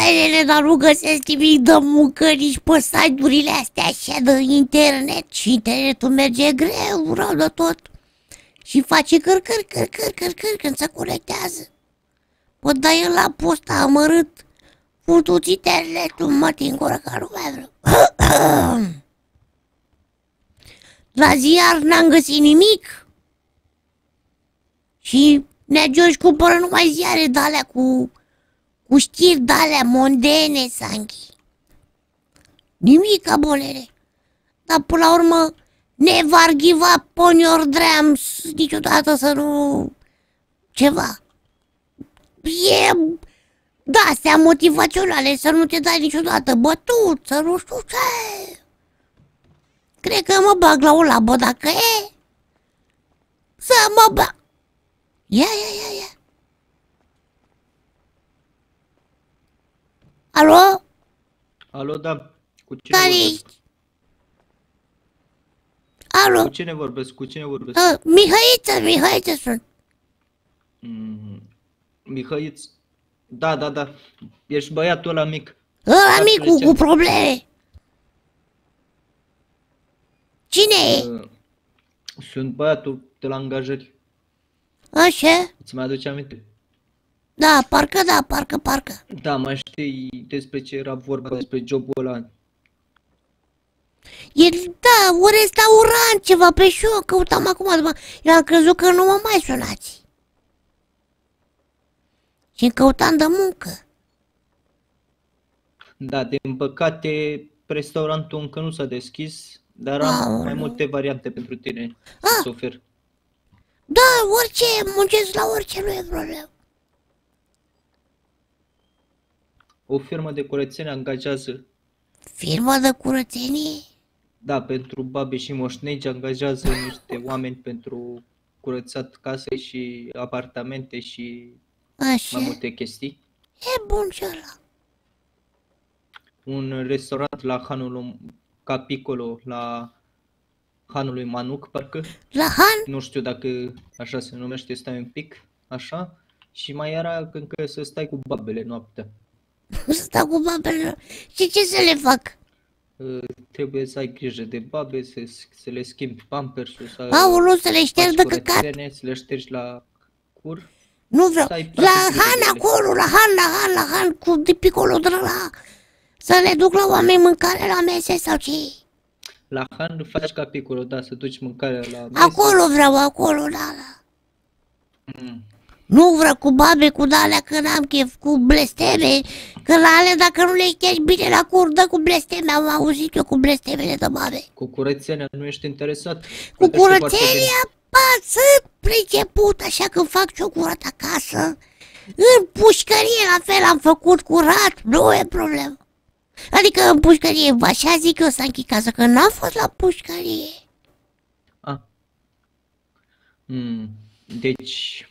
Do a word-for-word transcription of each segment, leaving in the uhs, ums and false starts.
nene, dar nu găsesc nimic de muncă nici pe site-urile astea așa de internet. Și internetul merge greu, rău de tot. Și face căr-căr, căr-căr, căr-căr când se conectează. Păi da el la posta amărât. Futuți internetul, mă, din gură, că nu mai vreau. La ziar n-am găsit nimic. Și Nea George cumpără numai ziare de-alea cu, cu știri de-alea mondene, Sanchi. Nimic, abonere. Dar până la urmă, never give up on your dreams. Niciodată să nu... ceva. E... de-astea motivaționale, să nu te dai niciodată bătut, să nu știu ce. Cred că mă bag la o labă dacă e. Să mă bag. Ia, ia, ia, ia. Alo? Alo, da. Cu cine Care vorbesc? ești? Alo? Cu cine vorbesc? Cu cine vorbesc? Uh, Mihăiță, Mihăiță sunt. Mm, Mihăiț? Da, da, da. Ești băiatul ăla mic. Ăla micu cu probleme. Cine e? Uh, sunt băiatul de la angajări. Așa? Îți mai aduce aminte? Da, parcă da, parcă, parcă. Da, mai știi despre ce era vorba, despre jobul ăla. E, da, un restaurant, ceva pe și eu căutam acum, după. Eu am crezut că nu mă mai sunați. Și căutam de muncă. Da, din păcate, restaurantul încă nu s-a deschis, dar am Aoleu. mai multe variante pentru tine Ah. să-ți ofer. Da, orice, muncesc la orice, nu e problemă. O firmă de curățenie angajează, Firmă de curățenie? da, pentru babe și moșnegi, angajează niște oameni pentru curățat case și apartamente și Așa. mai multe chestii. E bun și ăla. Un restaurant la Hanul Capicolo, la Hanul lui Manuc, parcă. La Han? Nu știu dacă așa se numește, stai un pic, așa. Și mai era încă să stai cu babele noaptea. Stau cu babele. Și ce să le fac? Uh, trebuie să ai grijă de babe, să, să le schimbi pampersul, să Aoleu, să le șterg de faci căcat. curățenie, să le ștergi la cur. Nu vreau. Să ai La toate grijă Han de ele. acolo, la Han, la Han, la Han, cu de picolo de la... Să le duc la oameni mâncare la mese sau ce? La Han faci capicolo, da, să duci mâncarea la mesă. Acolo vreau, acolo, da, da. Mm. Nu vreau cu babe, cu de-alea, că n-am chef, cu blesteme. Că la ale, dacă nu le ștergi bine la cur, dă cu blesteme. Am auzit eu cu blestemele de babe. Cu curățenia nu ești interesat? Cu Plătește foarte bine. curățenia, bă, sunt priceput, așa că fac și-o curat acasă. În pușcărie, la fel, am făcut curat, nu e problemă. Adică în pușcărie, așa zic eu, să închid casă, că n-am fost la pușcărie. Ah. Mm. Deci...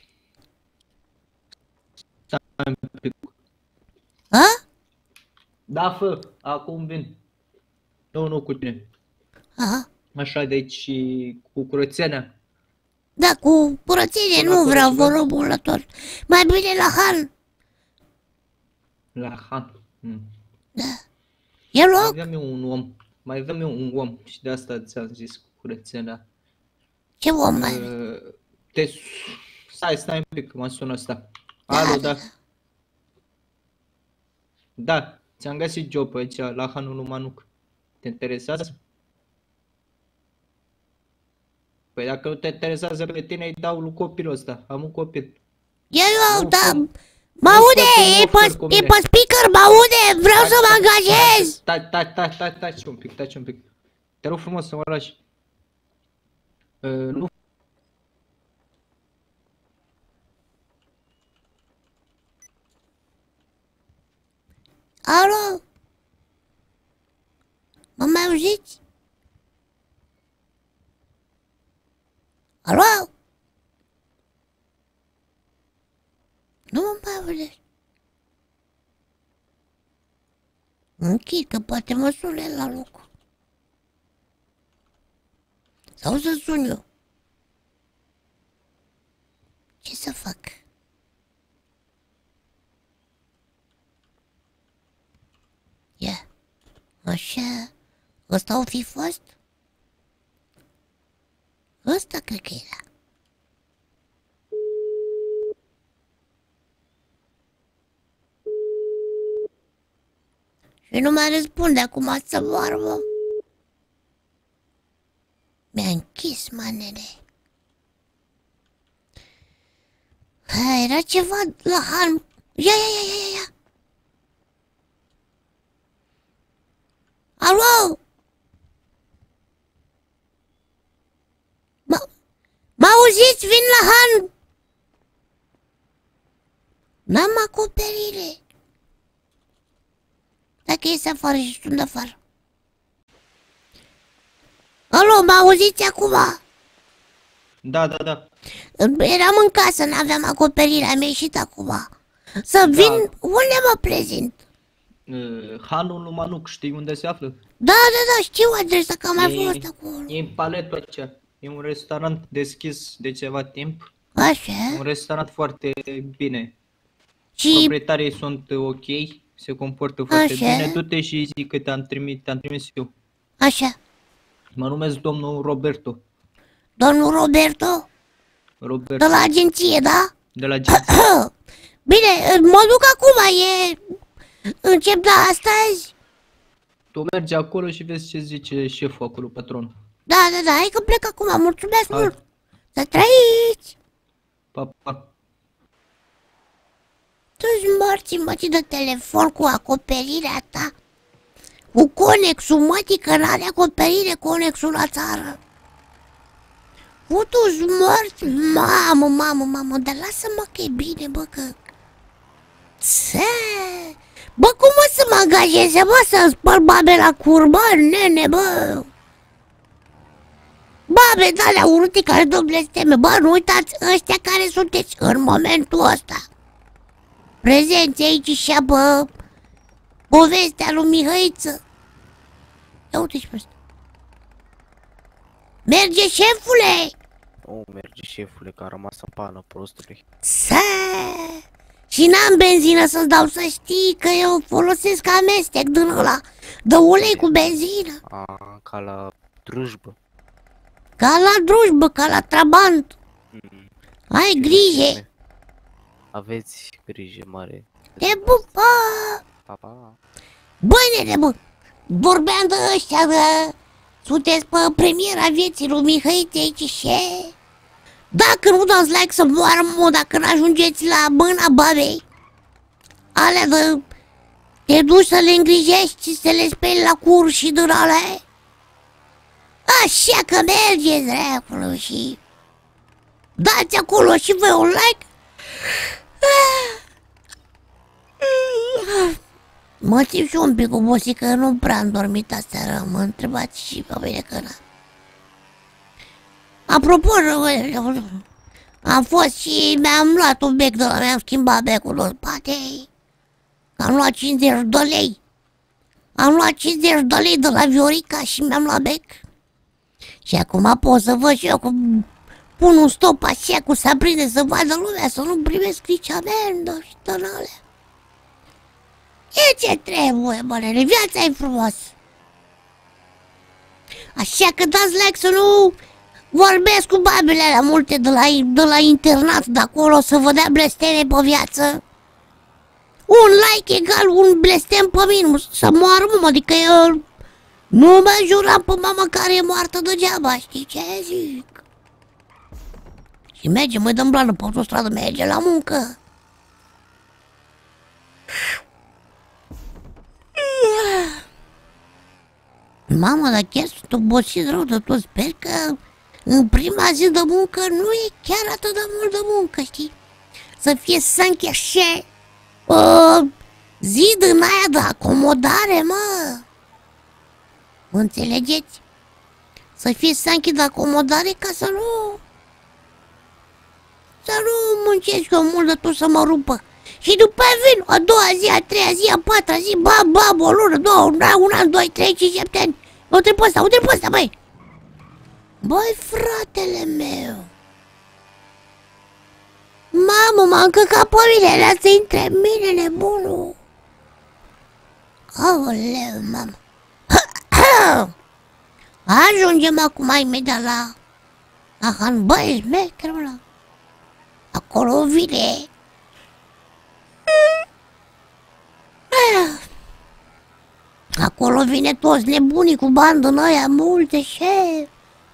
Stai un pic. A? Da, fă, acum vin. Nu, nu cu tine. Aha. Așa, deci cu curățenia. Da, cu curățenie Până nu acolo vreau, ceva? vă rog, la tot. Mai bine la Han. La Han. Mm. Da. E Mai loc? aveam eu un om. Mai aveam eu un om și de asta ți-am zis cu curățenia. Ce om mai are? Uh, te... s- Stai, stai un pic, mă sună ăsta. Da, Alo, da, da. Da, ți-am găsit job aici, la Hanul lui Manuc. Te interesează? Păi dacă nu te interesează pe tine, îi dau lui copilul ăsta. Am un copil. Eu, eu, Nu, da. cum? Mă Nu aude, poate e un offer pe, cu e mine. pe speaker, mă aude, vreau să mă angajez. Stai, stai, stai, stai, stai, stai un pic, stai un pic. Te rog frumos să mă lași. Uh, nu. Alo? Mă mai auziți? Alo? Nu mă mai auziți. Închid, că poate mă sune la loc. Sau să sun eu. Ce să fac? Așa, ăsta o fi fost? Ăsta cred că era. Și nu mai răspunde acum să vorbă. Mi-a închis manele. Ha, era ceva la Han. Ia, ia, ia, ia, ia. Alo? M-auziți? Vin la Han. N-am acoperire. Dacă ies afară și sunt afară. Alo, m-auziți acum? Da, da, da. Eram în casă, n-aveam acoperire, am ieșit acum. Să vin, Da. unde mă prezint? Uh, Hanul lui Manuc, știi unde se află? Da, da, da, știu adresa, că am mai E- fost acolo. E în paletul acela. E un restaurant deschis de ceva timp. Așa? Un restaurant foarte bine. Și, Proprietarii sunt ok, se comportă foarte Așa. bine. Du-te și zic că te-am trimis, te-am trimis eu. așa, Mă numesc domnul Roberto. domnul Roberto, Roberto, de la agenție, da? de la agenție. Bine, mă duc acum, e... Încep de astăzi? Tu mergi acolo și vezi ce zice șeful acolo, patronul. Da, da, da, hai că plec acum, mulțumesc Hai. mult. Să trăiți! Pa, pa. Tu-ți morți, mătii, de telefon cu acoperirea ta. Cu conexul, mătii, că n-are acoperire conexul la țară. Tu-ți morți, mamă, mamă, mamă, dar lasă-mă că e bine, bă, că... Țe... Bă, cum o să mă angajeze, bă, să spăl babe la cur, bă, nene, bă? Babe de-alea urâte care dă blesteme, bă, nu uitați, ăștia care sunteți în momentul ăsta. Prezenți aici și bă, povestea lui Mihăiță. Ia uite și pe ăsta. Merge, șefule! Nu merge, șefule, că a rămas în pană, prostule. Să... Și n-am benzină să-ți dau să știi că eu folosesc amestec din ăla, de ulei cu benzină. A, ca la drujbă. Ca la drujbă, ca la trabant. Mm. Ai grijă. Aveți grijă mare. Te pupă! Pa, pa. Băi, nene, bă, vorbeam de ăștia, de... Sunteți pe premiera vieții lui Mihăiță aici și... Dacă nu dați like să moară, mă, dacă n-ajungeți la mâna babei, alea de... Te duci să le îngrijești și să le speli la cur și din alea. Așa că mergeți, dracului, și... Dați acolo și voi un like. Mă simt și un pic obosit, că nu prea am dormit aseară. Mă întrebați și pe mine că n-am. Apropo, am fost și mi-am luat un bec de la, mi-am schimbat becul în spate. Am luat cincizeci de lei. Am luat cincizeci de lei de la Viorica și mi-am luat bec. Și acum pot să văd și eu cum pun un stop așa cu să aprinde, să vadă lumea, să nu primesc nici amendă și tănale. E ce trebuie, bă, nene, viața e frumos. Așa că dați like să nu vorbesc cu babele alea multe de la, de la internat de acolo, să vă dea blesteme pe viață. Un like egal un blestem pe mine, să moară, mă, adică eu nu mă juram pe mama care e moartă degeaba, știi ce zic? Și merge, mă, dăm blană pe autostradă, merge la muncă. Mamă, dar chiar sunt obosit rău de tot. Sper că în prima zi de muncă nu e chiar atât de mult de muncă, știi? Să fie sanchi așa, uh, zi din aia de acomodare, mă. Înțelegeți? Să fie sanchi de acomodare ca să nu... Să nu muncesc eu mult de tot să mă rupă. Și după aia vin a doua zi, a treia zi, a patra zi, bam, bam, o lună, două, un an, un an, doi, trei, cinci, șapte ani. Uite pe ăsta, uite pe ăsta, băi. Băi, fratele meu. Mamă, m-a încăcat pe mine, lasă intre în mine, nebunul. Aoleu, mamă. Ajungem acum imediat la... La băi, șmecherul ăla. Acolo vine... Acolo vine toți nebunii cu bandă în aia multe, șef.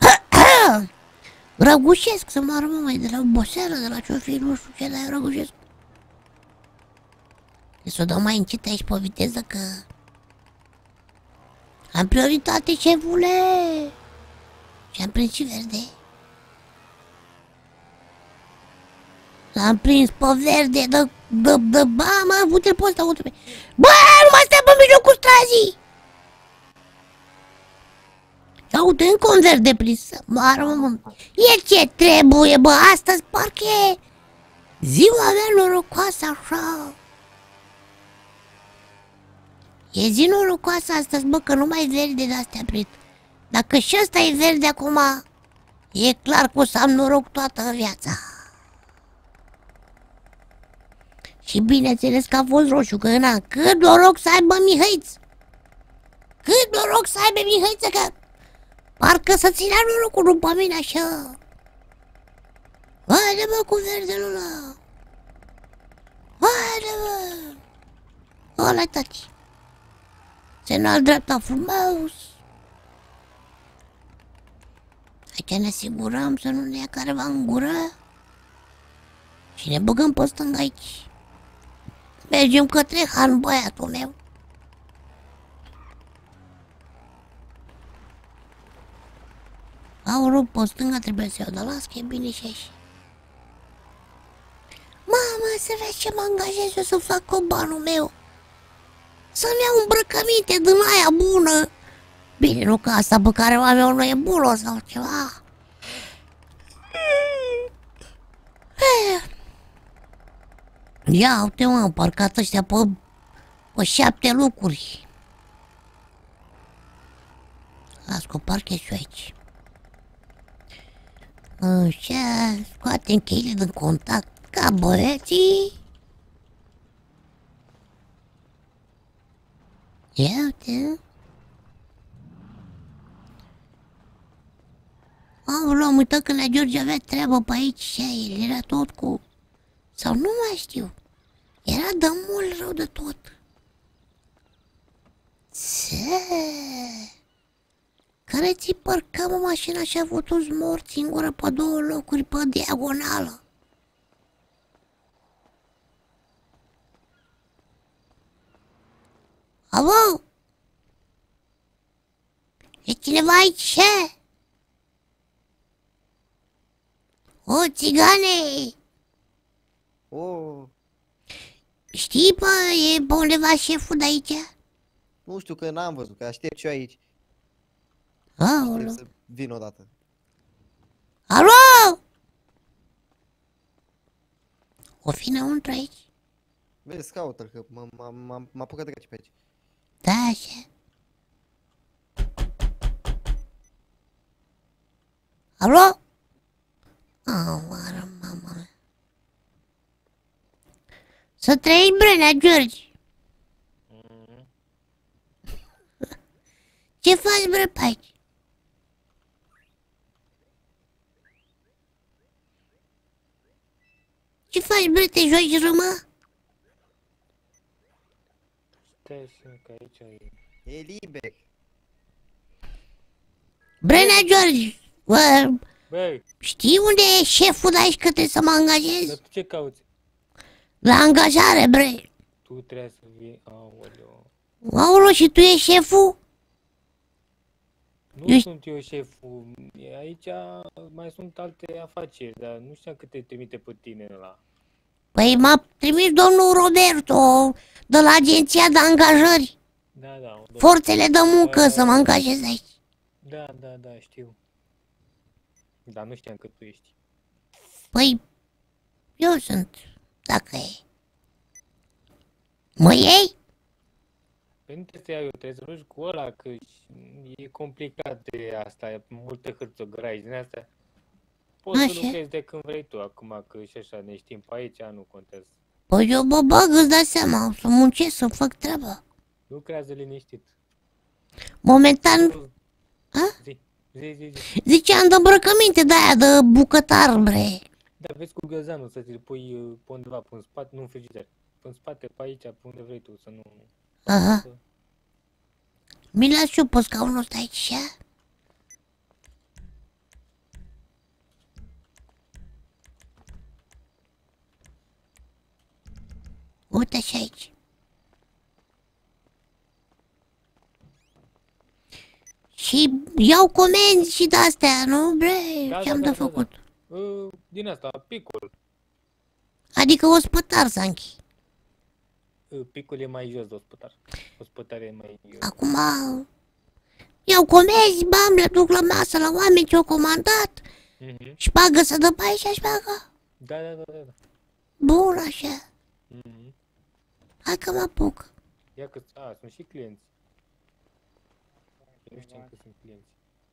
Răgușesc să mă rămân mai de la oboseală, de la ce-o fi, nu știu ce, dar eu răgușesc. Trebuie să o dau mai încet aici pe viteză, că... Am prioritate, șefule! Și am prins și verde. L-am prins pe verde, dă, dă, dă, ba, mă, uite-l pe ăsta, uite-l pe... Bă, nu mai stai pe mijlocul strazii! Ia uite, încă un verde prins, mă, mă, e ce trebuie, bă, astăzi parcă e ziua mea norocoasă, așa. E zi norocoasă astăzi, bă, că nu mai verde de-astea prind. Dacă și ăsta e verde acum, e clar că o să am noroc toată viața. Și bineînțeles că a fost roșu, că na, cât noroc să aibă Mihăiț! Cât noroc să aibă Mihăiță, că parcă să ținea norocul după mine așa. Haide, mă, cu verdele ăla! Haide, mă! Ăla-i tati! Semnal dreapta frumos! Aici ne asigurăm să nu ne ia careva în gură. Și ne băgăm pe stânga aici. Mergem către Han, băiatul meu. Auru, pe stânga trebuie să iau, dar las că e bine și așa. Mamă, să vezi ce mă angajez eu să fac cu banul meu. Să-mi iau îmbrăcăminte din aia bună. Bine, nu că asta pe care o am eu nu e bună sau ceva. Ia uite, mă, am parcat ăștia pe, pe șapte lucruri. Las că parchez și eu aici. Așa, scoatem cheile din contact ca băieții. Ia uite. Aoleu, am uitat că la George avea treabă pe aici și el era tot cu... Sau nu mai știu. Era de mult rău de tot. Ce? Care ți parca, mă, mașina și a avut toți morți singură pe două locuri pe diagonală? Alo? E cineva aici, ce? O, țigane! Oh, Știi, bă, e pe undeva șeful de aici? nu știu, că n-am văzut, că aștept și eu aici. Aoleu. Trebuie să vin odată. Alo? O fi înăuntru aici? Vezi, caută-l, că m-am apucat de aici pe aici. Da, așa. Alo? Aoară, mama. Să trăiești, Brenea, George. Ce faci, bre, pe aici? Ce faci, bre, te joci rămă? Stai că aici e... E liber. Brenea, George, bă, Băi, știi unde e șeful de aici, că trebuie să mă angajez? dar tu ce cauți? La angajare, bre. Tu trebuie să vii, aoleo. Aolo, și tu ești șeful? Nu Eu- sunt eu șeful, e aici mai sunt alte afaceri, dar nu știam că te trimite pe tine ăla. Păi m-a trimis domnul Roberto de la agenția de angajări. Da, da, o Forțele de muncă să mă angajez aici. Da, da, da, știu. Dar nu știam că tu ești. Păi, eu sunt, dacă e. Mă iei? Păi nu trebuie să iau eu, trebuie să mergi cu ăla, că e complicat de asta, e multă hârțograi din asta. Poți să Așa. lucrezi de când vrei tu, acum că și așa ne știm pe aici, nu contează. Păi eu mă bag, îți dai seama, o să muncesc, să fac treaba. Lucrează liniștit. Momentan, A? Zi, zi, zi, zi. ziceam de îmbrăcăminte de-aia, de bucătar, bre. Da, vezi cu găzanul să ți-l pui uh, pe undeva, pe în spate, nu în frigider. Pe în spate, pe aici, pe unde vrei tu, să nu... Aha. Să... Mi las și eu pe scaunul ăsta aici, așa? Uite și aici. Și iau comenzi și de-astea, nu, bre? Da, Ce-am da, de da, făcut? Da, da. Uh, din asta, picul. Adică ospătar, Sanchi. Uh, picul e mai jos de ospătar. Ospătar e mai... Uh... Acum iau comenzi, bam, le duc la masă la oameni ce-au comandat. Mm-hmm. Șpagă să dă pe aici, șpagă. Da, da, da, da. da. Bun, așa. Mm-hmm. Hai că mă apuc. Ia că... A, sunt și clienți. Nu știam că sunt clienți.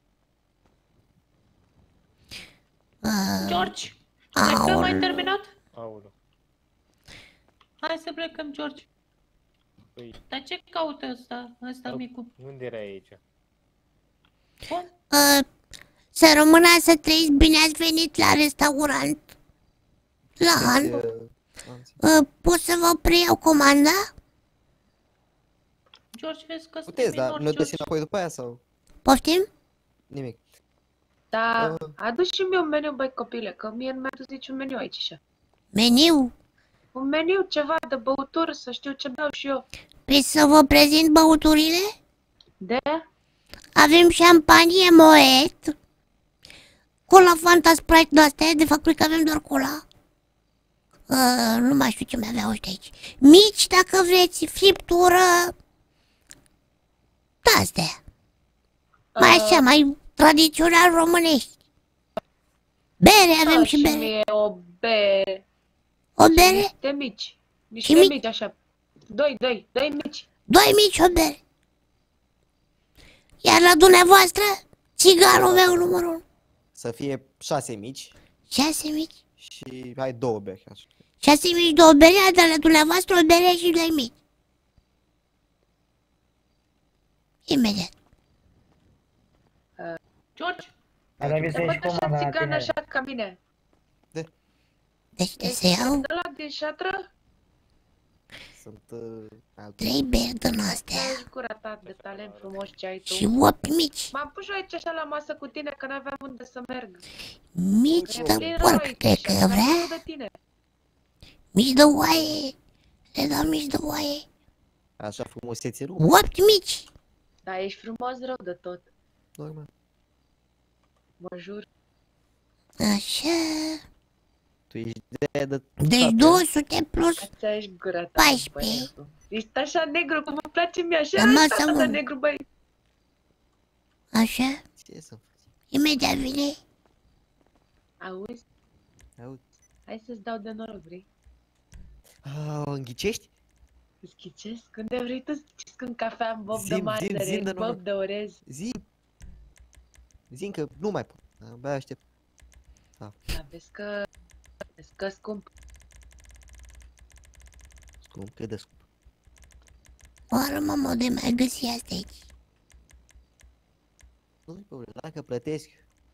Uh, George, plecăm, ai aol. terminat? Aoleu. Hai să plecăm, George. Păi, Dar ce caută ăsta, ăsta Au- micu? unde era aici? Bun, Uh, să rămână să trăiți, bine ați venit la restaurant. La Han. Uh, Uh, pot să vă preiau comanda? George, vezi că suntem Puteți, dar minori, ne duci George. înapoi după aia sau Poftim? nimic? Da, Uh. adu și mie un meniu, băi copile, că mie nu mi-a dus niciun meniu aici așa. Meniu? Un meniu, ceva de băuturi, să știu ce beau și eu. Păi să vă prezint băuturile? De? Avem șampanie Moet, cola Fanta Sprite de-astea, de fapt cred că avem doar cola. Uh, nu mai știu ce mai aveau ăștia aici. Mici, dacă vreți, friptură, de-astea. Mai așa, mai tradițional românești. Bere, avem Da, și și bere. mie o bere. O bere? Niște mici. Niște Și mici? mici, așa. Doi, doi, doi mici. Doi mici, o bere. Iar la dumneavoastră, țigarul meu numărul unu. Să fie șase mici Șase mici. și hai două beri. Așa. Șase mici, două bere, iar de la dumneavoastră o bere și doi mici. Imediat. George, Dar mi Te se și văd așa comanda la țigan tine. așa ca mine. Deci de să iau De la din șatră? Sunt uh, altul. trei beri din astea Ești gura ta de talent frumos ce ai tu. și opt mici. M-am pus eu aici așa la masă cu tine, că n-aveam unde să merg. Mici E de plin rău porc, aici, cred că așa, vrea. n-am de tine. Mici de oaie. Le dau mici de oaie. Așa frumusețe, nu? Opt mici. Da, ești frumos rău de tot. Normal. Mă jur. Așa. Tu ești de de Deci toate. două sute plus. Ați ești gura ta, paisprezece. băiatul. Ești așa negru, cum îmi place mie, așa Da, mă, ești să așa mă. negru, băi. Așa. Ce să faci? Imediat vine. Auzi? Auzi. Hai să-ți dau de noroc, vrei? Ah, înghicești? Îți chicesc? Când de vrei tu, îți în cafea, în bob de Zim, martere, zim, zim de în noroc. bob de orez. Zi. Zi că nu mai pot. Abia aștept. Da, vezi că... Vezi că scump. Scump, cât de scump. Oară, mamă, de mai găsi asta aici. Nu-i problemă, dacă plătesc.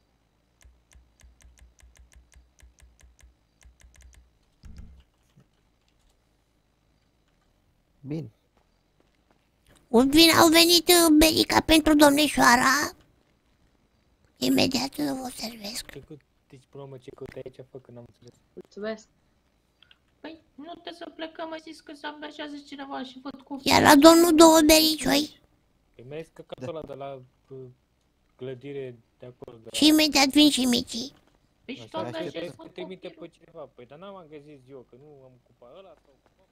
Bine. Vin, au venit uh, berica pentru domnișoara. Imediat vă servesc. Ce cu... Deci, până la urmă, ce căutai aici, fă, că n-am înțeles. Mulțumesc. păi nu trebuie să plecăm, ai zis că se angajează cineva și văd cu... Iar la domnul două bericioi. Păi mi-ai zis că capul ăla de la uh, clădire de acolo, de Și imediat vin și micii. Păi și tu Așa, angajezi, aștept văd să trimite copilul. pe cineva. Păi, dar n-am angajat eu, că nu am ocupat ăla sau...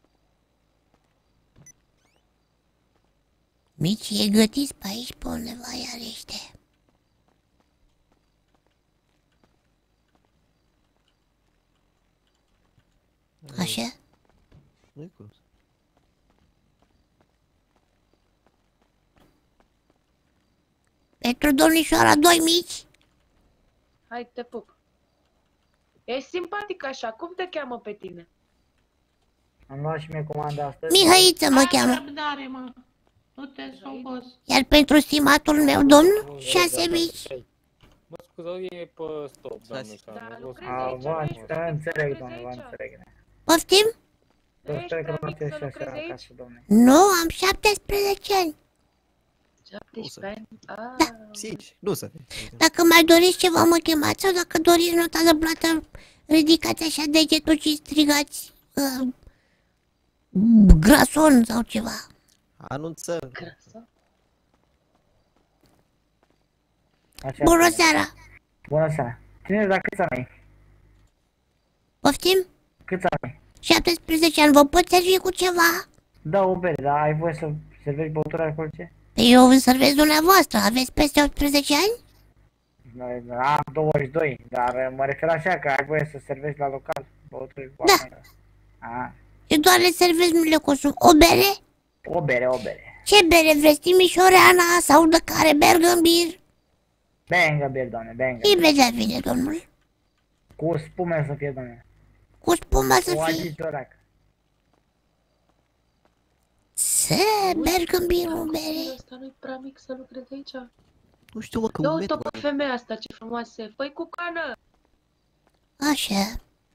Micii e gătiți pe aici, pe undeva, iar ăștia. Așa? Nu-i cum. Pentru domnișoara doi mici. Hai, te pup. Ești simpatic așa, cum te cheamă pe tine? Am luat și mie comanda astăzi. Mihăiță mă Ai cheamă. răbdare, mă. Du-te sus, boss. Iar pentru stimatul meu domn, șase mii. Mă scuză, e pe stop, doamne. Da, nu vă lucrezi scuz. aici, vă nu ești înțeleg, să înțeleg, lucrezi doamne, vă aici. înțeleg. Poftim? Nu ești Înțeleg că prea vă mic să înțeleg și lucrezi așa aici? acasă, domne. Nu, am șaptesprezece ani. șaptesprezece ani? Ah, Da. Cinci, nu să fie. Dacă mai doriți ceva, mă chemați, sau dacă doriți nota de plată, ridicați așa degetul și strigați uh, grason sau ceva. Anunțăm. grasă. Așa Bună spune. seara! Bună seara. Cine, dar câți ani ai? Poftim? Câți ani ai? șaptesprezece ani, vă pot servi cu ceva? Da, o bere, dar ai voie să servești băuturi alcoolice? Păi eu vă servesc dumneavoastră, aveți peste optsprezece ani? Am douăzeci și doi, dar mă refer așa că ai voie să servești la local băuturi cu Da. alcool. A, Eu doar le servesc, nu le consum. O bere? o bere, o bere. Ce bere vreți? Timișoreana sau de care bergambir? Bangă bir, doamne, bangă. Imediat vine domnul. Cu spume să fie, doamne. Cu spuma să Cu fie. agitorac. Să, bergambir, o bere. Copilul ăsta nu-i prea mic să lucrezi aici. Nu știu, mă, că Dă un uite metru. pe femeia asta, ce frumoasă e. Fă-i cu cană! Așa.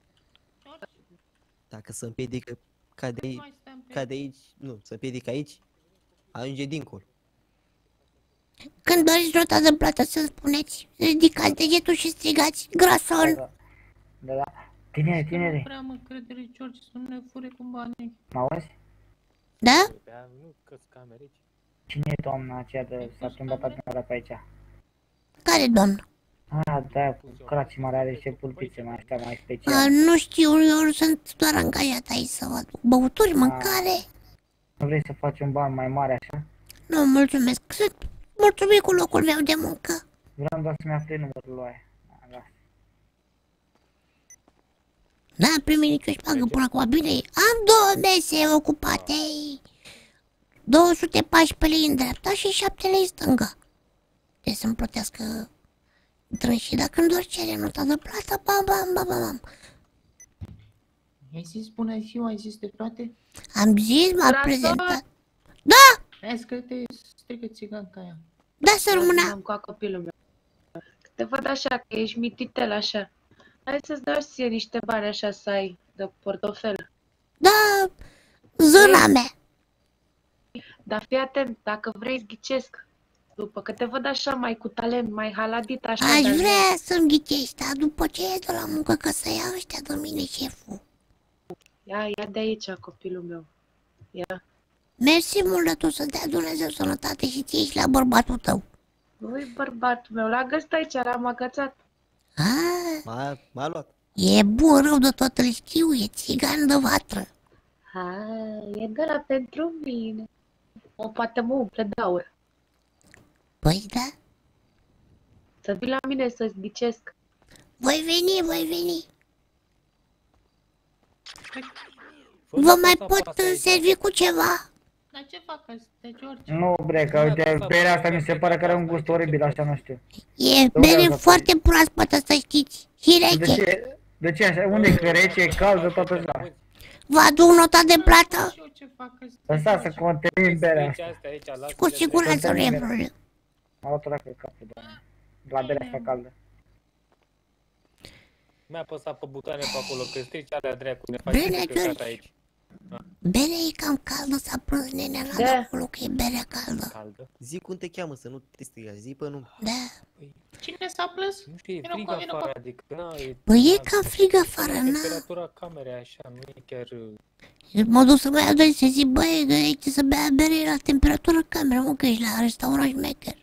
Dacă se împiedică, cade, aici- Mai stăm pe... cade aici, nu, se împiedică aici, ajunge dincolo. Când doriți nota de plată să spuneți, ridicați degetul și strigați grason. Da, da, da. Tinere, Nu tinere, prea mă încredere, George, să nu ne fure cu banii. mă auzi? Da? Da, nu că-s camere aici. Cine e doamna aceea de s-a plimbat adunarea pe aici? Care domn? Ah, da, cu crații mari are și pulpițe mai astea mai A, speciale. nu știu, eu sunt doar angajat aici să văd băuturi, mâncare. Nu vrei să faci un ban mai mare așa? Nu, mulțumesc, sunt mulțumit cu locul meu de muncă. Vreau doar să-mi afli numărul lui. Ah, da. N-am primit nicio șpagă până acum, bine, am două mese ocupate. două sute paisprezece lei în dreapta și șapte lei în stânga. Trebuie să-mi plătească drânșii, dacă îmi doar cere nota de plată, bam, bam, bam, bam. Ai zis bună ziua, ai zis de toate? Am zis, m-a Grason! prezentat. Da, Vezi că te strică țiganca aia. da, să rămână. Am cu copilul meu. Te văd așa, că ești mititel așa. Hai să-ți dau ție niște bani așa să ai de portofel. Da, zâna mea. Dar fii atent, dacă vrei îți ghicesc. După că te văd așa mai cu talent, mai haladit așa. Aș dar nu- vrea să-mi ghicești, dar după ce ies de la muncă, că să ia ăștia de mine șeful. Ia, ia de aici, copilul meu. Ia. Mersi mult de tot, să dea Dumnezeu sănătate și ție și la bărbatul tău. Ui, bărbatul meu, l-a găsit aici, l-am agățat. Ah, M-a, m-a luat. e bun, rău de tot, îl știu, e țigan de vatră. Hai, e de la pentru mine. O, poate mă umple de aur. Păi da, Să vii la mine să-ți ghicesc. voi veni, voi veni. Fă Vă să mai fac pot asta aici. servi cu ceva? Dar ce fac ăsta, George? Nu, bre, că uite, berea asta mi se pare că are un gust oribil, așa nu știu. E vreau bere să foarte proaspătă, să știți. Și De rece. ce? De ce așa? Unde e că rece, e caldă, toată ziua? Vă aduc nota de plată? Și eu ce fac ăsta, Lăsa să contenim berea Deci asta. astea aici, lasă-le Cu de- siguranță nu e problemă. M-a luat la capul, doamne. La berea asta caldă. Mi-a apăsat pe butoane pe acolo, că strici alea dracu, ne faci Bine, căcat George. aici. Berea e cam caldă, s-a plâns nenea la de Da. acolo că e berea caldă. Caldă. Zi cum te cheamă, să nu te striga, zi pe nume. Da. Cine s-a plâns? Nu știu, e Vino frig cu- vino cu- afară, adică, na, e... Păi e na, cam frig afară, na. Temperatura camerei așa, nu e chiar... Mă duc să mai adoi să zic, băi, că aici să bea bere la temperatură cameră, mă, că ești la restaurant șmecher.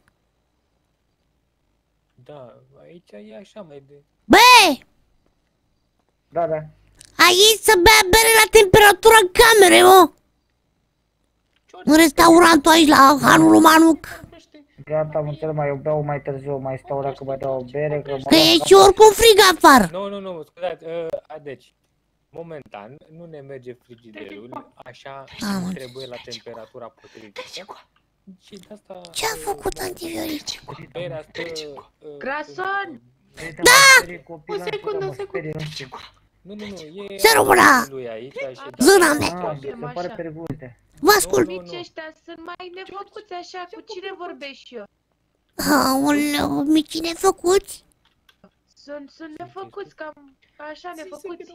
Da, aici e așa mai de... Băi, Da, da. aici să bea bere la temperatură camerei, mă. În restaurantul aici la Hanul lui Manuc. Vorbește. Gata, am înțeles, mai eu beau mai târziu, mai stau dacă mai dau o bere, că Că e și oricum frig afară. Nu, nu, nu, scuzați, uh, deci, momentan nu ne merge frigiderul, așa Am cum trebuie la temperatura potrivită. Și de asta... Ce-a făcut antiviorici? Berea asta... uh, Grason! Da! O secundă, o secundă. Nu, nu, nu, e... Să rămână! lui aici și Zâna da, mea! Ah, se pare periculoase. Vă ascult. Nu, nu, Mici nu. ăștia sunt mai nefăcuți așa, cu cine vorbesc eu? Aoleu, mici nefăcuți. Sunt, sunt nefăcuți, cam așa nefăcuți.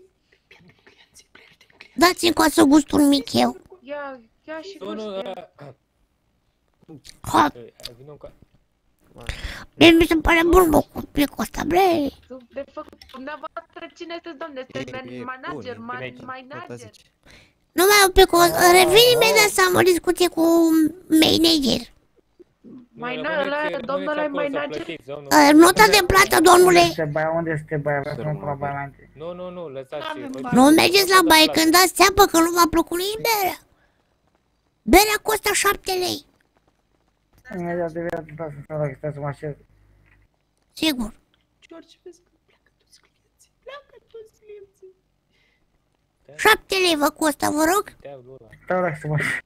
Dați-mi coasă gustul mic eu. Ia, ia și Nu, nu, gustă. a, Ha, vină cu... mie mi se pare bun, bă, cu plicul ăsta, bre. Sunt nefăcuți. Dumneavoastră cine sunteți, domne? Sunteți E- e manager, bun, man- e bine. manager. zice. Nu mai au plicul ăsta, revin imediat să am o discuție cu manager. Mai n-ai ăla, domnul ăla e manager? Uh, Nota de plată, domnule. Unde este baia? Unde este baia? Vreau să mă la baia mai întâi. Nu, nu, nu, lăsați. N-avem bă, bani. Nu mergeți la baie când dați țeapă că nu v-a plăcut nici berea. Berea costă șapte lei. Imediat de viață, da, să stau dacă stai să mă așez. Sigur. George, vezi că pleacă toți clienții. Pleacă toți clienții. Șapte lei vă costă, vă rog. Stau dacă să mă așez.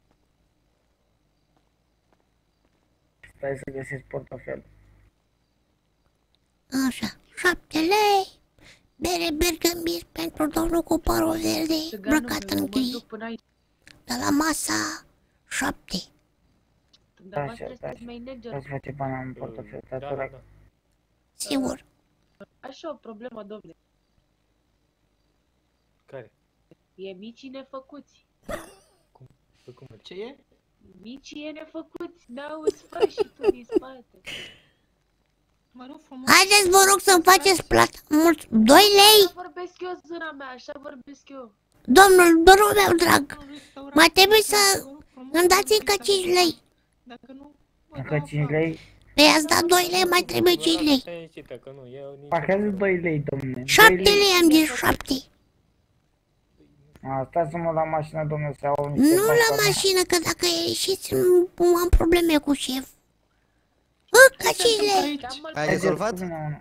Stai să găsesc portofel. Așa, șapte lei. Bere bergambir pentru domnul cu părul verde, îmbrăcat în gri. De la masa șapte. Dumneavoastră Așa, sunteți Vreau manager. să face bani în portofel. Da, Stai da, să da. Sigur. Așa o problemă, domnule. Care? E micii nefăcuți. Păi cum Ce e? Micii e nefăcuți. N-auzi, fă și tu din spate. Mă rog frumos. Haideți, vă rog să-mi faceți plată. Mult. Doi lei? Așa vorbesc eu, zâna mea, așa vorbesc eu. Domnul, domnul meu drag, Un restaurant, mai trebuie să vă rog frumos, îmi dați vă încă rog, cinci lei. Dacă nu, vă Încă dau cinci afară. lei? Păi ați dat doi lei, mai trebuie cinci lei. Stai liniștită, că nu, eu nici... Parcă zis doi lei, domne. Șapte lei am zis, șapte. A, stai să mă la mașină, domne, să iau niște Nu bani la ca mine. mașină, că dacă ieșiți nu am probleme cu șef. Încă Ce se cinci întâmplă lei. aici? Cheamă-l Ai pe- rezolvat? Cu mine, unul.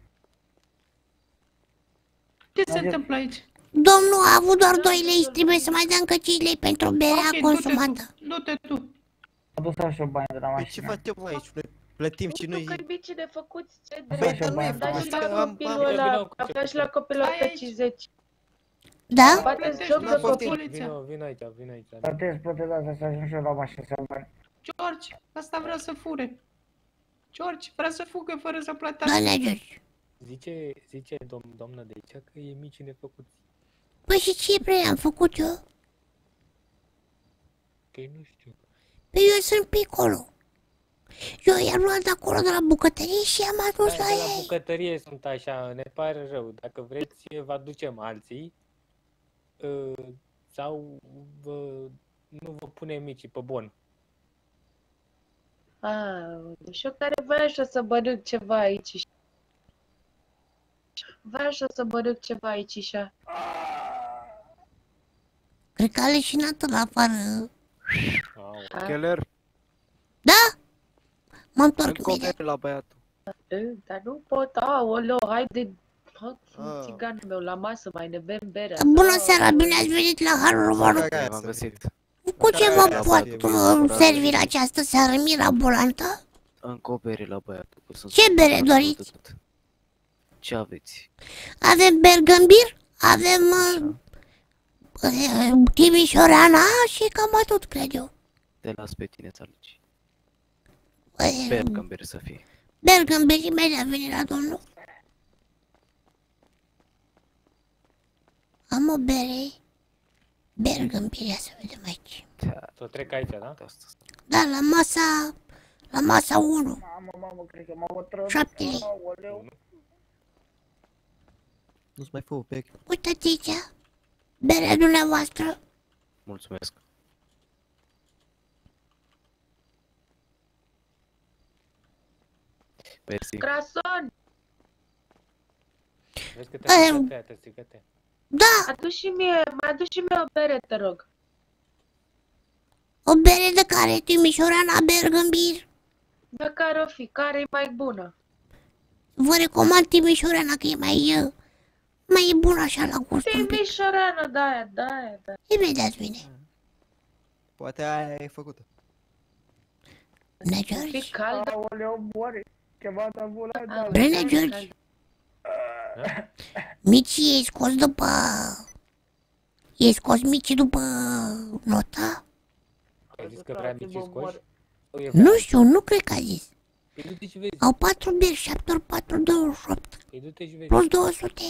Ce se întâmplă aici? Domnul a avut doar doi lei și trebuie să mai dea încă cinci lei pentru berea Ok, consumată. du-te tu, du-te tu. A dus așa bani de la Păi ce mașină. facem aici? Plă- Plătim și Nu noi. că micii nefăcuți, ce Băi, drept. dar nu e Am dat și frumos, la am- copilul am- ăla, Vină cu am ce dat și la copilul Stai ăsta aici. cincizeci. Da? Bateți Plătești, joc du-te de cu copii. poliția. Vino, vino aici, vino aici. Plătesc, plătesc, asta să ajung și eu la mașină să iau bani. George, ăsta vrea să fure. George, vrea să fugă fără să plătească. Doamne George. Zice, zice dom, doamna de aici că e mici nefăcuți. Păi și ce vrei am făcut eu? Păi nu știu. Păi eu sunt Piccolo. Eu i-am luat de acolo de la bucătărie și i-am adus Da, la de la ei. bucătărie sunt așa, ne pare rău. Dacă vreți, vă aducem alții. uh, Sau vă, nu vă punem micii pe bon. Ah, și eu care voiam și o să bănânc ceva aici. Voiam și o să bănânc ceva aici și a. Cred că a leșinat la afară. Au. Keller, Da? Mă întorc încă imediat. la băiatul. Eh, Dar nu pot, aoleo, haide, fă Ah. țiganul meu la masă, mai ne bem berea. Bună seara, bine ați venit la Harul Romanului. Hai, V-am găsit. Cu ce Hai, vă hai, pot hai, uh, hai, servi în această seară, mirabolantă? Încă o bere la băiatul. că sunt Ce supărat bere rău doriți? de tot. Ce aveți? Avem bergambir, avem uh, uh, timișoreana și cam atât, cred eu. Te las pe tine să alegi. Uh, Bergambir să fie. Bergambir, imediat vine la domnul. Am o bere. Bergambir, ia să vedem aici. Să trec aici, da? Asta. Da, la masa, la masa unu. Mamă, mamă, cred că m-am otrăvit. Șapte lei. Aoleu. Nu-ți mai fă o peche. Uitați aici, berea dumneavoastră. Mulțumesc. Mersi. Crason, Vezi că Eh. te-a stricat, te-a stricat. Da, adu și mie, mai adu și mie o bere, te rog. o bere de care, timișoreana bergambir. De care o fi, care e mai bună? Vă recomand timișoreana că e mai, uh, mai e bună așa la gust un pic. Timișoreană, da-aia, da-aia, da. Imediat vine. Poate aia e făcută. Bună, E George. caldă. Aoleu, moare. Ceva de ambulă. Bine, George. Micii e scos după... E scos micii după nota? Ai zis că vrea mici scoși? Nu știu, nu cred că a zis. Păi du-te și vezi. Au patru beri, șapte ori patru, douăzeci și opt. Păi du-te și vezi. Plus două sute.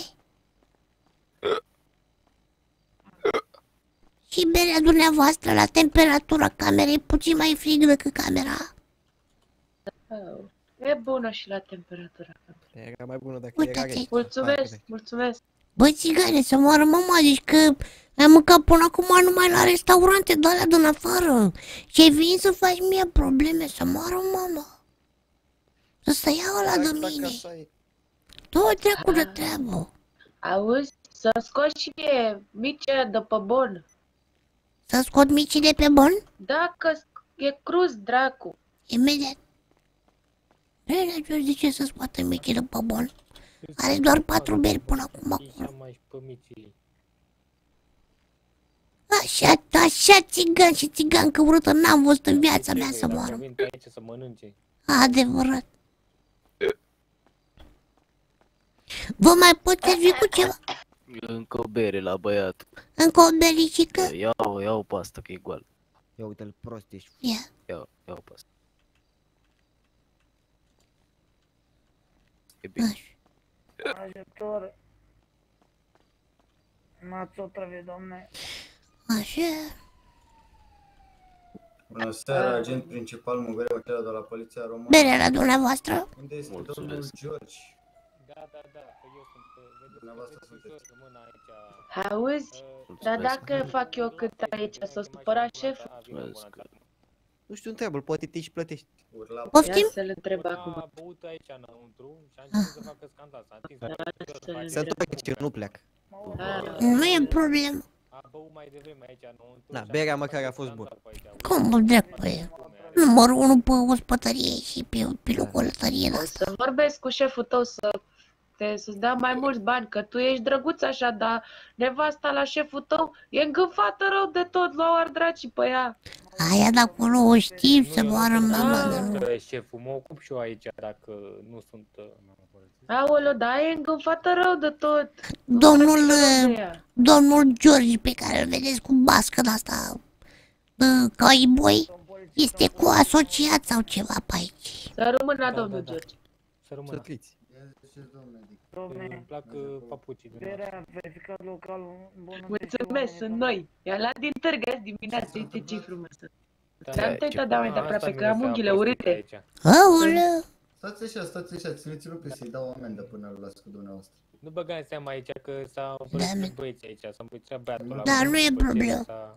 Și berea dumneavoastră la temperatura camerei puțin mai frig decât camera. Oh, e bună și la temperatura. Era mai bună dacă Uite era ce- rece. Mulțumesc, mulțumesc. Băi, țigane, să moară mama, zici că ai mâncat până acum numai la restaurante de alea din afară. Și ai venit să faci mie probleme, să moară mama. Să se ia ăla de Exact mine. așa e. Tot dracu de treabă. Auzi, să scoți și mie micea de pe bon. Să scot micii de pe bon? Dacă e cruz, dracu. Imediat. Nenea George zice să scoată micii de pe bon. Are doar patru beri până acum acolo. Și mai și pe micii. Așa, așa, țigan și țigancă urâtă n-am văzut în viața mea să moară. Vin pe aici să mănânce. Adevărat. Vă mai pot servi cu ceva? Încă o bere la băiat. Încă o belicică? Iau, iau pe asta că e goală. Ia uite-l prost ești. Ia. Iau, iau pe asta. E bine. Așa. Ajutor. M-ați otrăvit, domne. Așa. Bună seara, agent principal Mugăreu, acela de la Poliția Română. Berea la dumneavoastră? Unde este Mulțumesc. domnul George? Da, da, da, că eu sunt, vedeți, Dumneavoastră vedeți, sunteți. să rămân aici. Auzi, Uh, dar Mulțumesc. dacă fac eu cât aici, să supăra șeful? Mulțumesc. Nu știu, întreabă-l, poate te și plătești. Urla. Ia Poftim? să-l întreb A acum. băut aici înăuntru și a început să facă scandal. S-a întins. să-l Se întoarce, nu pleacă. Ah, Nu e problemă. A băut mai devreme aici înăuntru. Da, și a berea făcut măcar a fost scandal pe aici. Cum mă drept pe el? Numărul unu pe ospătărie și pe pilocolătărie de o asta. să vorbesc cu șeful tău să te, să-ți dea mai mulți bani, că tu ești drăguț așa, dar nevasta la șeful tău e îngânfată rău de tot, lua ar draci pe ea. Aia de acolo o știi să moară mama Ah. de nu. Că șeful, mă ocup și eu aici dacă nu sunt... uh, Aoleu, dar e îngânfată rău de tot. Domnul, Nu uh, de ea. domnul George pe care îl vedeți cu bască de asta, de cowboy, este cu asociat sau ceva pe aici. Să rămână Da, domnul da, da. George. Să Să rămână. triți. Domne, Îmi plac uh, papucii. din ăla. berea, verificat localul, bună. Mulțumesc, sunt noi. I-a luat din târg azi dimineață, uite ce frumoasă. Da, Ți-am ce uitat de mai Ah, aproape, asta că mi am se unghiile apăsă urâte. aici. Aoleu, Stați așa, stați așa, țineți-l pe să-i dau o amendă până îl las cu dumneavoastră. Nu băga în seama aici că s-au Da, împărțit mă. băieții aici, s-a împărțit băiatul ăla. Da, cu nu e băieții problemă. s-a-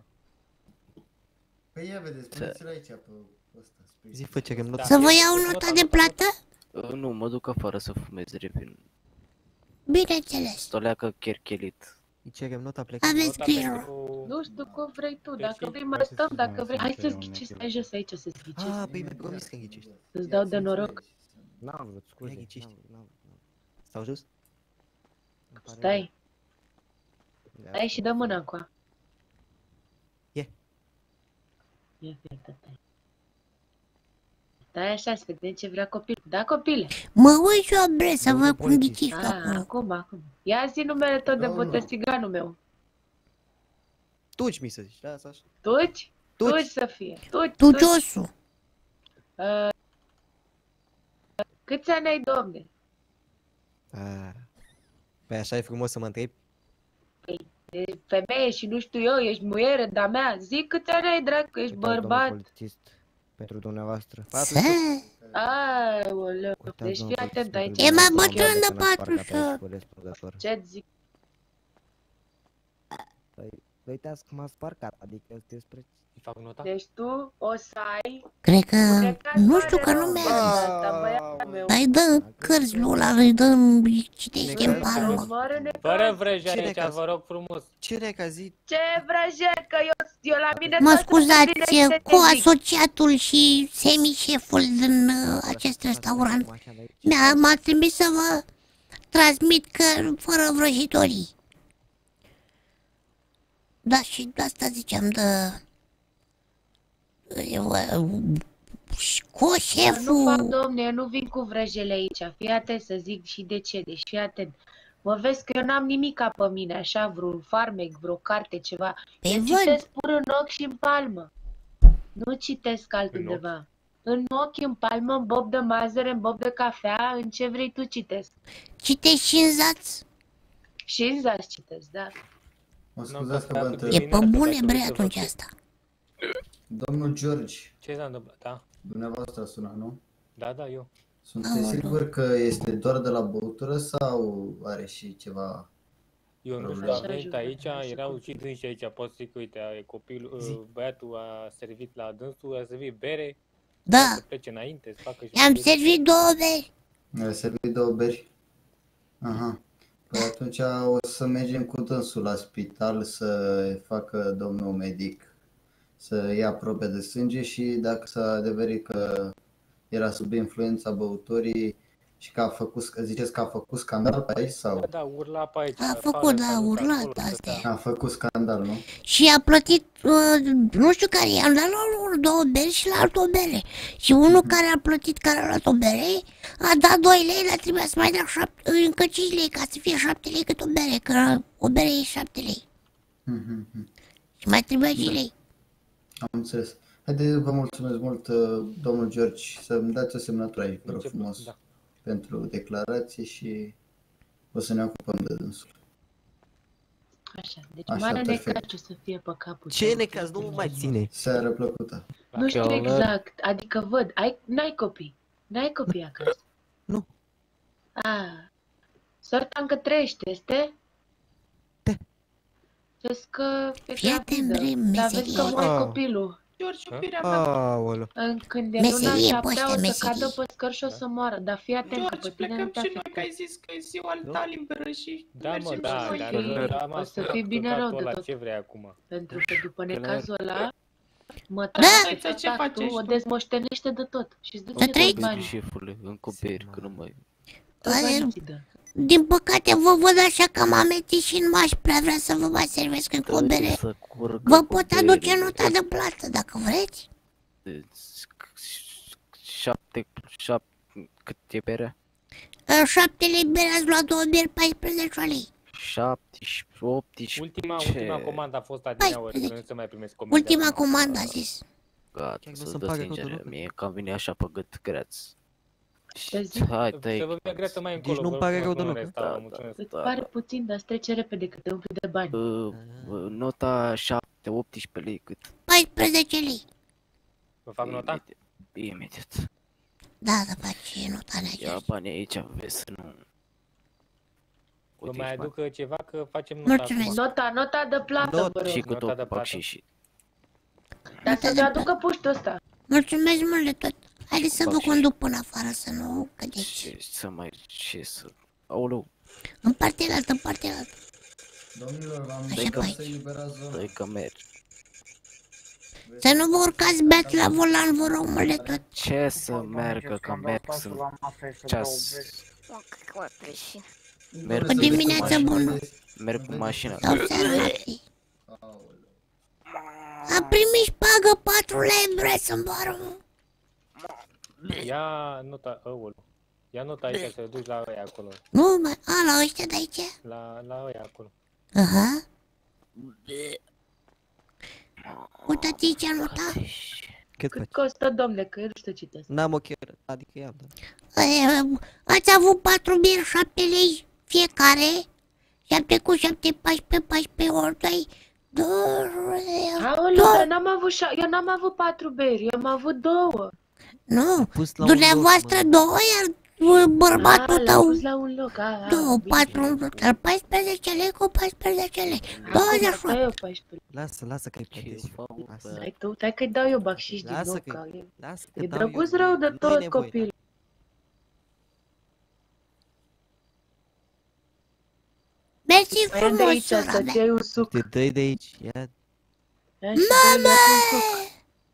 Păi ia vedeți, puneți-l aici pe ăsta. spre- Zi, fă cerem notă. Da. să vă iau nota de plată? Uh, Nu, mă duc afară să fumez, revin. Bineînțeles, Stoleacă cherchelit. Îi cerem nota, plecăm. aveți Nota grijă. pentru- Nu știu cum vrei tu, Deci, dacă vrei mai stăm, dacă vrei. Hai să zghicezi, stai jos aici să zghicezi. Ah, păi mi-ai promis că ghicești. Să-ți dau de noroc. N-am vrut, Ia scuze. ghicești. n-am- n-am- n-am. Stau jos? Îmi pare Stai, rău. stai și dă mâna încoa. Ie. Ia, ia, stai. Stai așa, să vedem ce vrea copil. Da, copile? Mă uit și eu bre să Domnul văd cum polițist. ghiciți Ah, acolo. acum, acum. Ia zi numele tău de Nu, nu. botestiganul meu. Tuci, mi să zici, da, așa. Tuci? Tuci Tuci. să fie. Tuci, Tu tuci. ciosu. Uh, câți ani ai, domne? Ah. Păi așa e frumos să mă întrebi. Ești femeie și nu știu eu, ești muiere de-a mea. Zic câți ani ai, dracu, ești bărbat. polițist, pentru dumneavoastră. Să... Aoleu, Uitați, deci domnul fii atent polițist, aici. pentru E mai dumneavoastră, bătrân de că n-ați patru parcat aici și- cu răspunzător. Ce-ți zic? Uitați cum ați parcat, adică despre... Îi fac nota? Deci tu o să ai... Cred că... Unecat Nu mare știu că nu rău, mi-a zis. asta, băiatul meu. Dar îi dă cărți lui ăla, îi dă, îi citește în Necaz? palmă. Mare necaz. Fără vrăjare Cine aici, ca- vă rog frumos. Ce reca zi? Ce vrăje, că eu, eu la mine Mă tot scuzați, vine să te cu zic. asociatul și semișeful din uh, acest restaurant mi-a, m-a trimis să vă transmit că fără vrăjitorii. Da, și de asta ziceam de... Eu, uh, cu Nu fac, șeful... domne, eu nu vin cu vrăjele aici. Fii atent să zic și de ce, deci fii atent. Mă vezi că eu n-am nimica pe mine, așa, vreun farmec, vreo carte, ceva. Pe Eu văd, citesc pur în ochi și în palmă. Nu citesc În altundeva. În ochi, în palmă, în bob de mazăre, în bob de cafea, în ce vrei tu citesc. Citești și în zaț? Și în zaț citesc, da. Mă Nu, scuzați că că vă pe întreb. E bine, pe asta bune dacă bre uite atunci vreo- asta. Domnul George, Ce s-a întâmplat? Da, dumneavoastră a sunat, nu? da, da, eu. Sunteți Aoleu. sigur că este doar de la băutură sau are și ceva? Eu nu știu, Problema. a venit Așa aici, ajută, erau așa și dânsi aici, pot să zic, uite, a- copilul, Zi. uh, băiatul a servit la dânsul, a servit bere, Da, să plece înainte, să facă și i-am bere. servit două beri. Mi-a servit două beri? Aha. Păi atunci o să mergem cu dânsul la spital să facă domnul medic să ia probe de sânge și dacă s-a adeverit că era sub influența băuturii și că a făcut, ziceți că a făcut scandal pe aici sau? Da, da, urla pe aici. A afară, făcut, da, a salut, urlat, acolo, asta stătea. e. A făcut scandal, nu? Și a plătit, uh, nu știu care, i-am dat la unul două beri și la altul o bere. Și unul care a plătit, care a luat o bere, a dat doi lei, la trebuia să mai dea șapte, încă cinci lei, ca să fie șapte lei cât o bere, că o bere e șapte lei. Mhm, mhm. Și mai trebuia și lei. Am înțeles. Haideți, vă mulțumesc mult, uh, domnul George, să-mi dați o semnătură aici, vă rog Început, frumos, da. pentru declarație și o să ne ocupăm de dânsul. Așa, deci Așa, mare perfect. necaz o să fie pe capul Ce tău. necaz, nu mai ține. Seară plăcută. Nu știu Chiar, exact, adică văd, ai, n-ai copii, n-ai copii acasă. Nu. Ah, sorta încă trăiește, este? Da. Vezi că e Fii atent, gravidă, bre, dar vezi că meserie. moare Ah. copilul. George, Ha? iubirea mea. Aoleu. În când e Meserie, luna șaptea poște, o să meserie. cadă pe scări și o să moară, dar fii atent că George, pe tine nu plecăm te și noi, că afectează. ai zis că e ziua ta liberă și Da, mă, mergem da, și noi. dar fi- da, m-a o să sunat fii bine căcatul rău de ăla, tot. ce vrei acum? Pentru că după Clar. necazul ăla, mă Da. trage Stai, ce tactul, faci o tu? dezmoștenește de tot și îți Să duce trăiți. toți banii. Șefule, încă beri, că nu mai... Toți Aia- banii ți dă. Din păcate vă văd așa că m-am amețit și nu m-aș prea vrea să vă mai servesc încă o bere. Să curgă Vă cu pot aduce berile. nota de plată dacă vreți. Deci, Șapte, șapte, cât e berea? Uh, Șapte lei bere, ați luat două beri, paisprezece lei. șaptesprezece, optsprezece, Ultima, ce? ultima comandă a fost adineauri, paisprezece. că nu se mai primesc comandă. Ultima comandă a zis. Gata, Chiar nu să să-mi dă pare sincer, totul lucru. mie cam vine așa pe gât greț. Te zic. Hai, Să tăi, vă fie greață mai încolo. Deci nu-mi vă pare rog rău frumos, deloc. în restaurant, Da, mulțumesc. Îți Da, pare da. puțin, dar îți trece repede că te umpli de bani. Uh, uh, nota șapte, optsprezece lei cât? paisprezece lei. Vă fac nota? Imediat. Imediat. Da, da, faci nota Ia neagră. banii aici, vezi să nu... Vă Uite mai aici, aduc ceva că facem nota Mulțumesc. acum. Nota, nota de plată, Not vă bani. Și rog. cât Nota o de fac plată. și și... Dar să-ți aducă puștul ăsta. Mulțumesc mult de tot. Haideți să vă Fac și- conduc până afară să nu cădeți. Ce să mai... Ce să... Aoleu, În partea altă, în partea altă. Domnilor, v-am Așa zis faci. să eliberați zona. dai că mergi. Să nu vă urcați beați la volan, vă rog mult de tot. Ce să meargă, că merg, să sunt la masă și să ceas... dau beri. Merg O dimineață bună. Merg cu mașina. Sau seara. Aoleu. A primit șpagă patru lei, bre, să-mi bară. Ia nota, aoleu. Ia nota aici să o duci la ăia acolo. Nu, mai, a, la ăștia de aici? La, la ăia acolo. Aha. Uitați aici nota. Cât Cât faci? costă, domne, că eu nu știu citesc. N-am o chiar, adică i-am, da. E, Ați avut patru beri, șapte lei fiecare. Șapte cu șapte, paisprezece, paisprezece ori doi. Aoleu, dar n-am avut șa... eu n-am avut patru beri, eu am avut două. Nu, Pus la un loc, dumneavoastră mă. două, iar uh, bărbatul Ah, l-am tău pus la un loc, a, a, două, bine. patru, un loc, dar paisprezece lei cu paisprezece lei. Acum douăzeci și asta opt. eu paisprezece. Lasă, lasă că-i Ce plătesc. fac, Lasă, bă? Hai tu, hai că-i dau eu bacșiș din Lasă nou, că- că e, lasă că e dau drăguț eu, rău de nu-i tot nevoie. copil. Mersi Mai de frumos, aici sora să-ți mea. iei un suc. Te dai de aici, ia. Ia și dă-i un suc.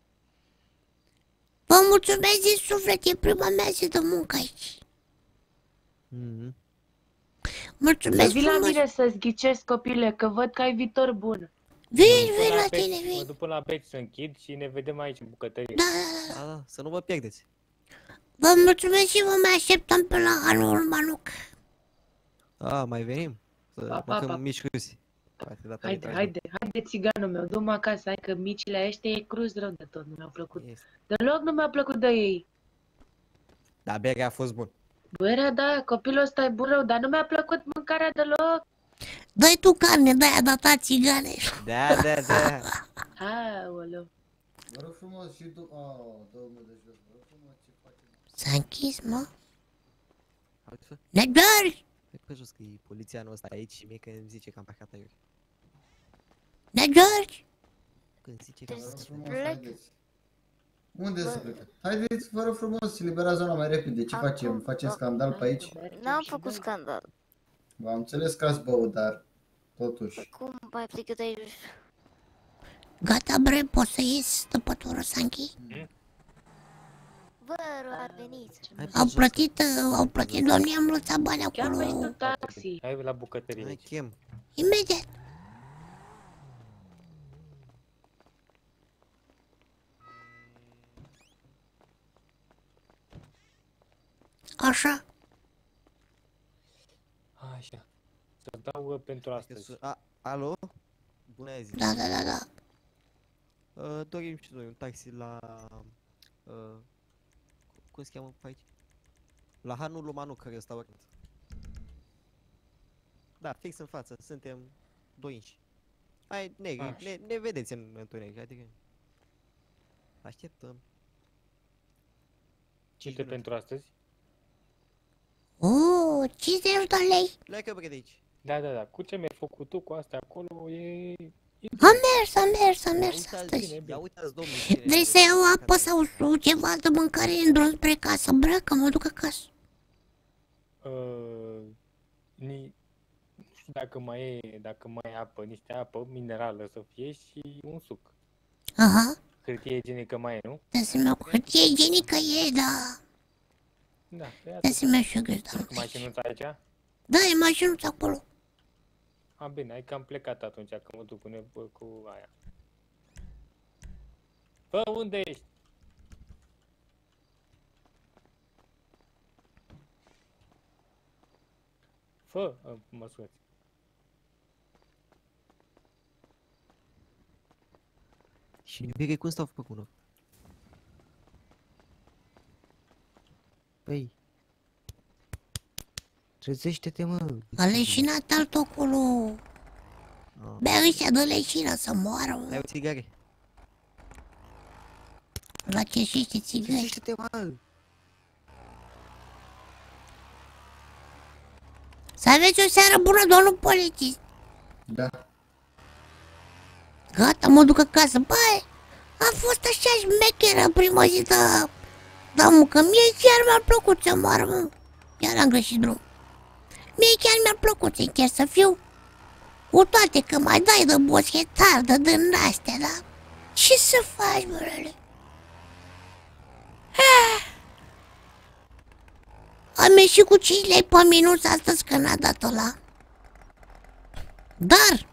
Vă mulțumesc din suflet, e prima mea zi de muncă aici. Mhm. Mulțumesc Vii la frumos. mine să-ți ghicesc, copile, că văd că ai viitor bun. Vin, Mă duc vin până la Peci- tine, Mă vin. duc până la Peci să închid și ne vedem aici în bucătărie. Da, da, da. Da, da, să nu vă pierdeți. Vă mulțumesc și vă mai așteptăm pe la anul Manuc. A, mai venim. Să Pa, pa, mâncăm pa. mici rusi. Poate data Haide, viitoare. haide, haide, țiganul meu, du-mă acasă, hai că micile ăștia e cruz rău de tot, nu mi-au plăcut. Este. Deloc nu mi-a plăcut de ei. Da, berea a fost bun. Bărea, da, copilul ăsta e bun rău, dar nu mi-a plăcut mâncarea deloc. Dă-i tu carne de aia data țigane. Da, da, da. Aoleu. Vă rog frumos și tu... Oh, domnul de jos, vă rog frumos, ce facem? S-a închis, mă. Auzi, fă, Negeri! fă pe jos că e polițianul ăsta aici și mie că îmi zice că am parcat aiuri. Negeri! Când zice că Vă am rog parcat frumos, aiuri. haideți. Unde să plecăm? Haideți, vă rog frumos, liberați zona mai repede. Ce facem? Facem scandal pe aici? N-am făcut scandal. V-am înțeles că ați băut, dar totuși. Cum mai plecat de aici? Gata, bre, poți să ies, stăpătorul Sanchi? Vă ar venit. Hai pe Au jos, plătit, uh, au plătit, domnii, am lăsat bani Chiar acolo. mai tu taxi. Hai la bucătărie Hai, aici. chem. Imediat. Așa. Așa. Să dau uh, pentru astăzi. A, alo? Bună zi. Da, da, da, da. Uh, dorim și noi un taxi la... Uh, cum se cheamă pe aici? La Hanul Lumanu, care stau restaurant. Da, fix în față, suntem doi inși. Hai, negri, Așa. ne, ne vedeți în întuneric, adică... Așteptăm. Câte pentru astăzi? Oh, cincizeci de lei. Pleacă bre de aici. Da, da, da. Cu ce mi-ai făcut tu cu astea acolo e... e Am mers, am mers, am Ia mers uitați, astăzi. ia uitați, domnul. cine Vrei ne să iau vede apă în sau sau ceva de mâncare în drum spre casă? Bre, că mă duc acasă. Uh, ni... Nu știu dacă mai e, dacă mai e apă, niște apă minerală să fie și un suc. Aha, Hârtie igienică mai e, nu? dați-mi o hârtie igienică e, da. Da, pe atât. Dați-mi așa gândă. Cu mașinuța aici? Da, e mașinuța acolo. A, bine, hai că am plecat atunci, că mă duc cu, nebă, cu aia. Bă, unde ești? Fă, a, mă scuzați. Și iubire, cum stau pe bună? Păi... Trezește-te, mă! A leșinat altul acolo. Ah. Bea ăștia de leșină să moară, Ai mă. o țigare? La ce și țigări. Trezește-te, mă! Să aveți o seară bună, domnul polițist. Da. Gata, mă duc acasă. Băi, a fost așa șmecheră prima zi, da. Da, mă, că mie chiar mi-a plăcut să moară, mă. Chiar am greșit drum. Mie chiar mi-a plăcut, sincer să fiu. Cu toate că mai dai de boschetardă din astea, da? Ce să faci, bărele? Am ieșit cu cinci lei pe minut astăzi că n-a dat ăla. Dar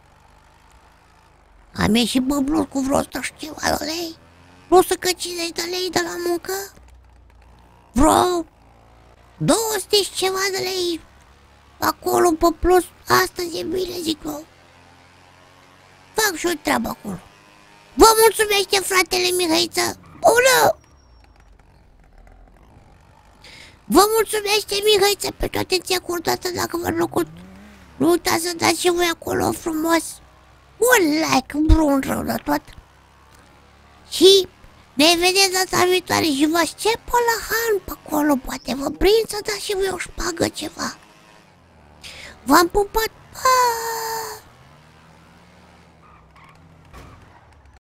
am ieșit pe blues cu vreo o sută și ceva de lei. Plus că cincizeci de lei de la muncă. Vreo două sute și ceva de lei acolo pe plus. Astăzi e bine, zic eu. Fac și o treabă acolo. Vă mulțumește, fratele Mihăiță. Bună! Vă mulțumește, Mihăiță, pe toată atenția acordată dacă v-a plăcut. Nu uitați să dați și voi acolo frumos un like brun rău de tot. Și ne vedem data viitoare și vă aștept pe la Han pe acolo. Poate vă prind să dați și voi o șpagă ceva. V-am pupat, pa!